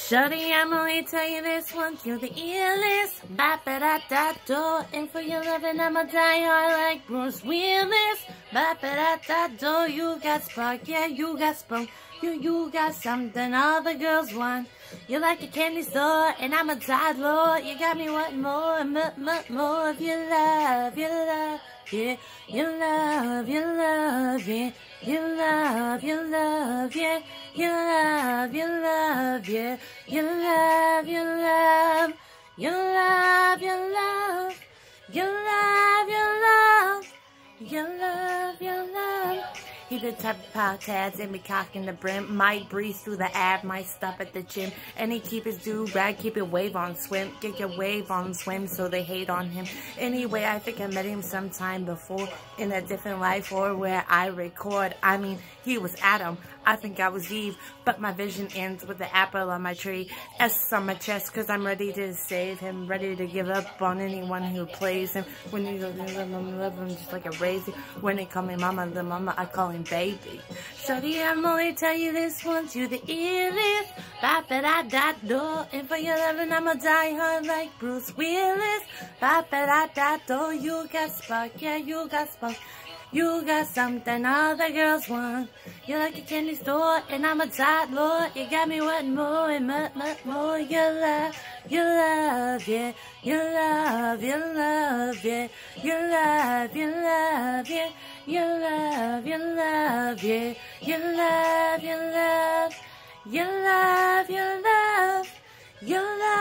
Shorty, I'm only tell you this once, you're the illest. Ba-ba-da-da-do, and for your loving, I'ma die hard like Bruce Willis. Ba-ba-da-da-do, you got spark, yeah, you got spunk. You got something all the girls want. You're like a candy store, and I'm a tide lord. You got me wanting more, more of your love, yeah. Your love, yeah. Your love, yeah. Your love, yeah. Your love, your love. Your love, your love. Your love, your love. Your love, your love. He the type of podcast and be cocking the brim. Might breeze through the ab, might stop at the gym. And he keep his do-rag, keep it wave on swim. Get your wave on swim so they hate on him. Anyway, I think I met him sometime before in a different life or where I record. I mean, he was Adam. I think I was Eve. But my vision ends with the apple on my tree. S on my chest cause I'm ready to save him. Ready to give up on anyone who plays him. When you love him just like a raisin. When they call me mama, the mama, I call him baby. Shorty, I'm only tell you this once, you the illest. Ba-ba-da-da-do, and for your loving, I'ma die hard like Bruce Willis. Ba-ba-da-da-do, you got spark, yeah, you got spark. You got something all the girls want. You're like a candy store, and I'm a tight lord. You got me wanting more and more. Your love, yeah. Your love, yeah. Your love, yeah. Your love, yeah. Your love, your love. Your love, your love. Your love.